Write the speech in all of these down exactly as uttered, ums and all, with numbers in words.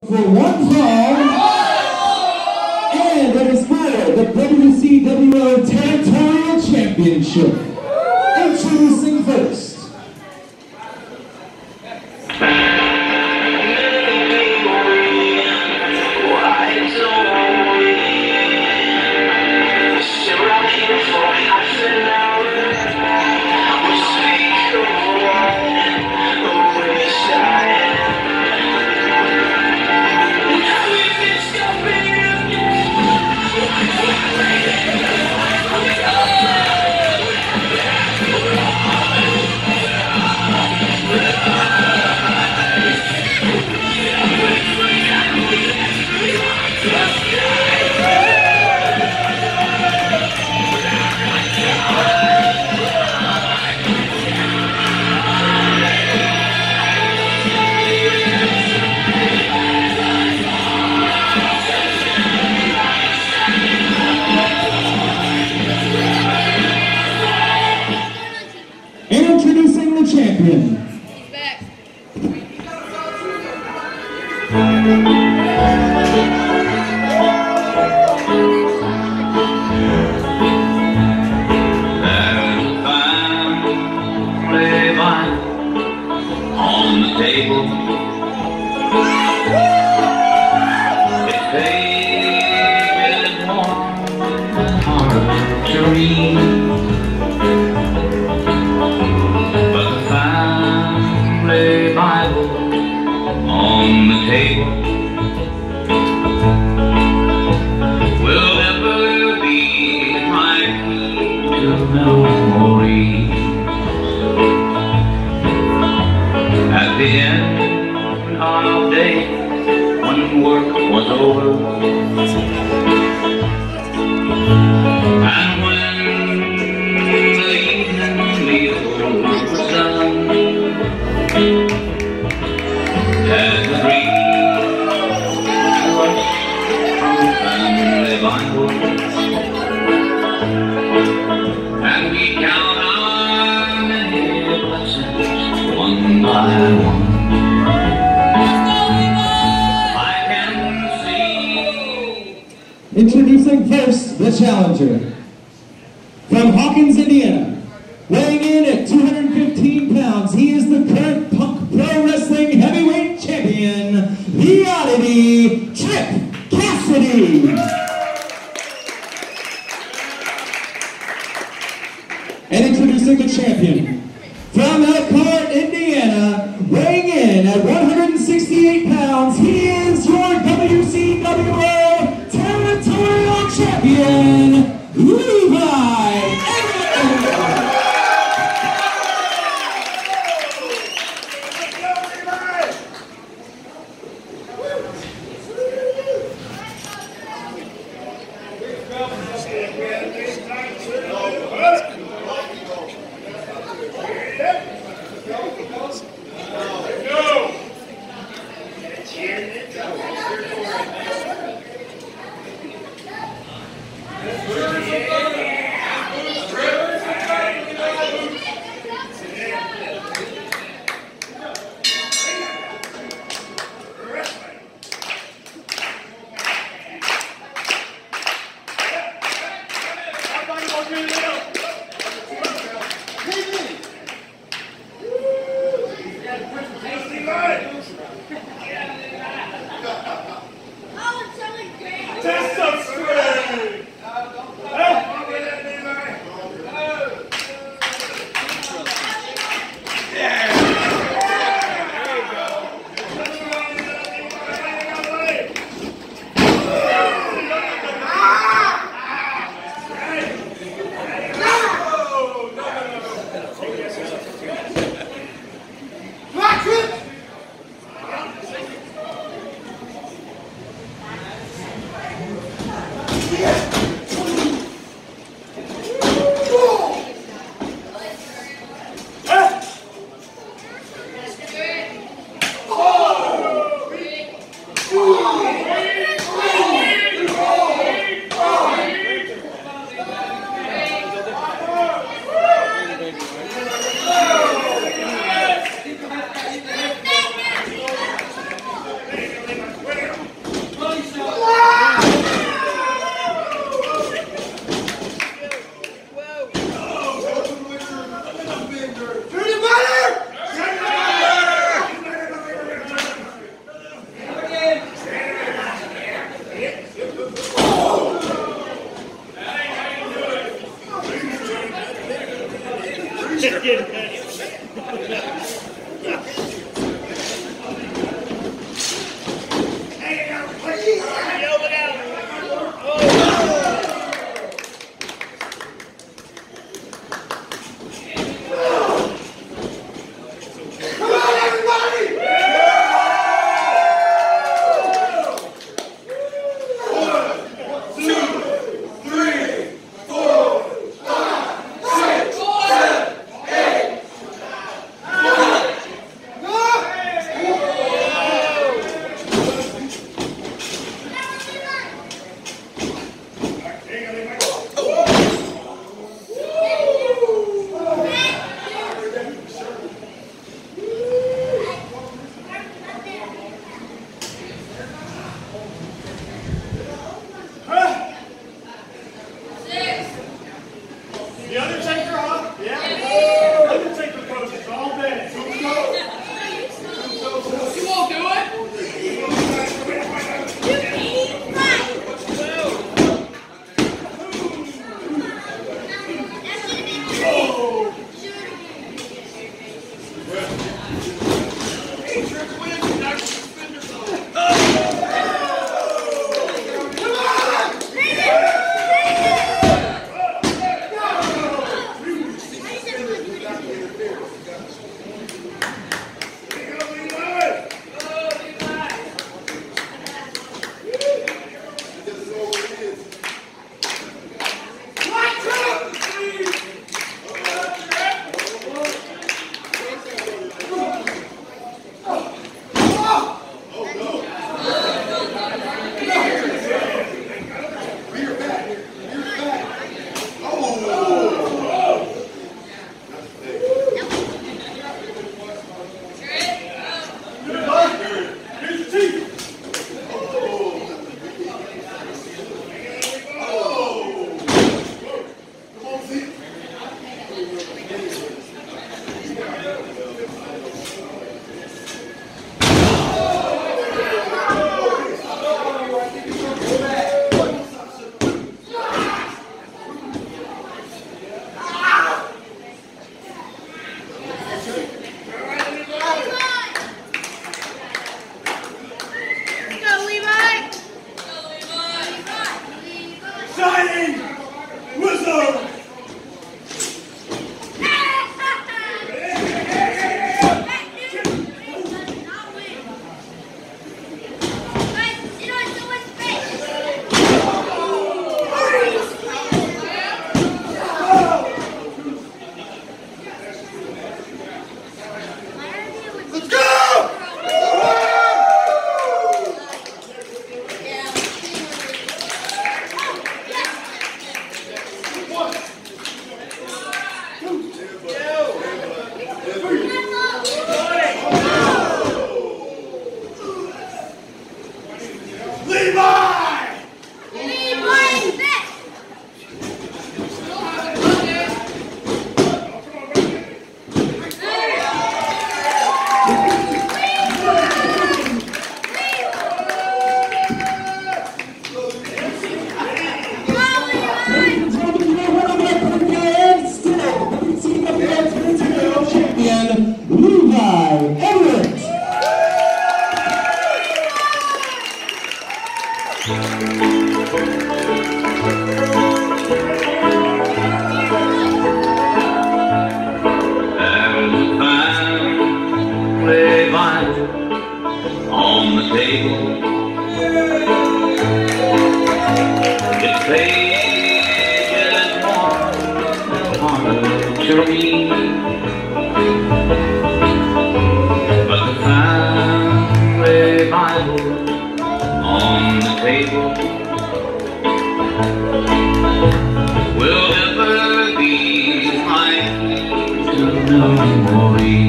For one fall, and it is for the W C W O Territorial Championship. Introducing first. Introducing the champion. There's a fine Levi on the table. Its page is warm and hard to read. Bible on the table will ever be my key to memory. At the end of days when work was over, and when the evening meal was done, as the breeze rushed from family Bible, and we count our many blessings one by one, I can see. Introducing first the challenger. From Hawkins, Indiana, weighing in at two hundred fifteen pounds, he is the current Punk Pro Wrestling Heavyweight Champion, the Oddity, Tripp Cassidy. And introducing the champion. From Elkhart, Indiana, weighing in at one hundred sixty-eight pounds, he is your W C W O Territorial Champion, Levi. Everett. Levi on the table. Its pages warm to read, but the family Bible on the table will never be mine to memory.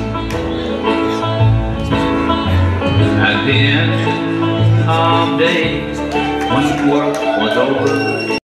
At the end of days, when work was over,